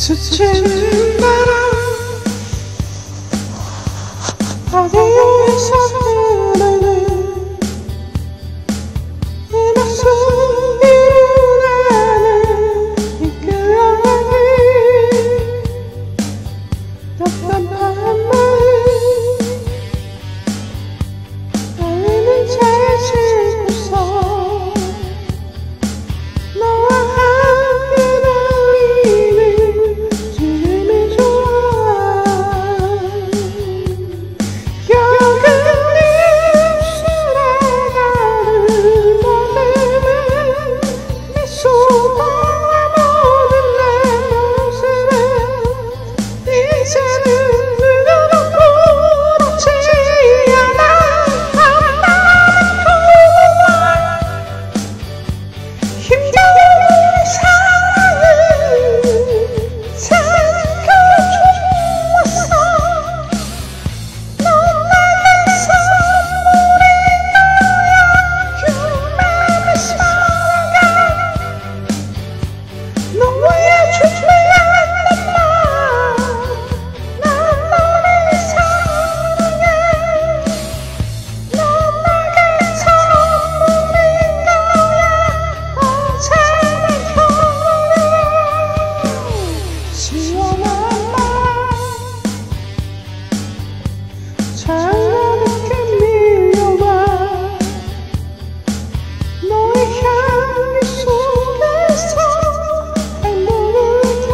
스치는 바람 라디오에서 흐르는 이 낯선 이루나는 이 끌어가기 답답한 마음 나는 잘 싣고서 너와 함께 달리는 지금이 좋아 여긴 네 입술에 가는 너음은 내 소망과 모든 내 모습은 이제는 누구도 부럽지 않아 한마음은 부어와 힘겨운 우리 사랑은 생각해 주었어 넌 나의 선물인 거야 You make me smile 넌 왜 준비했단 말 난 너를 사랑해 넌 나의 선물인 거야 언제나 겨울에 시원한 말 차갑게 밀려와 너의 향기 속에서 행복을 겨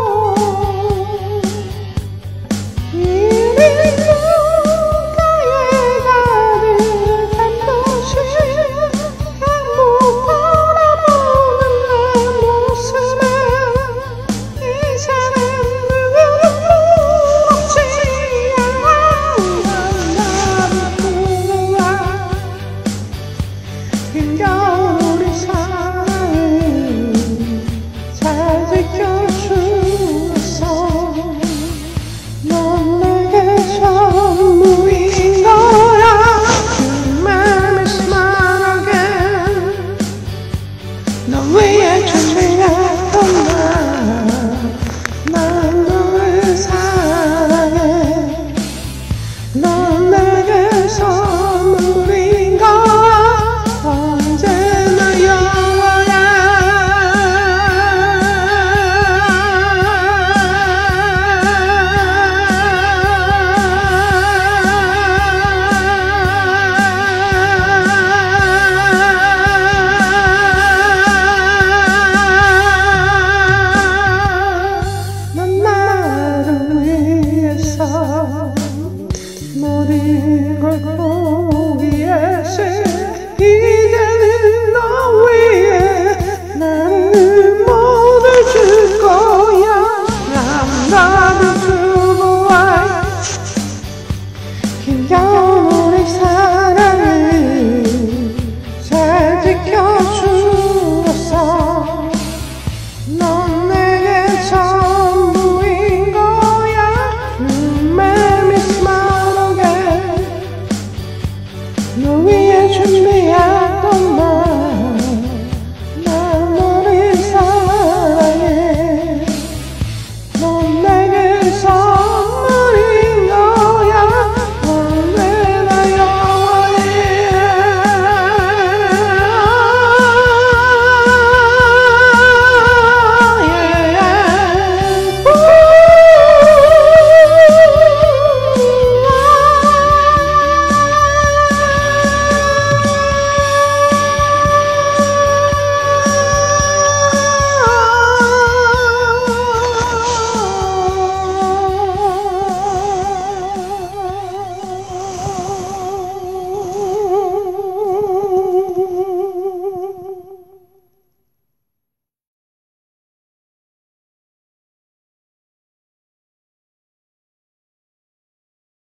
이리 누가에 가는 한 번씩 행복 바라보는 내 모습에 이제는 누구도 부럽지 않아 난 나를 부러워 힘겨운 우리 사랑을 잘 지켜주었어 넌 내게 전부인 거야 You make me smile again 넌 위해 준비했던 난 너를 사랑해 넌 내게 선물인 거야 언제나 영원해 넌 나를 위해서 모든 걸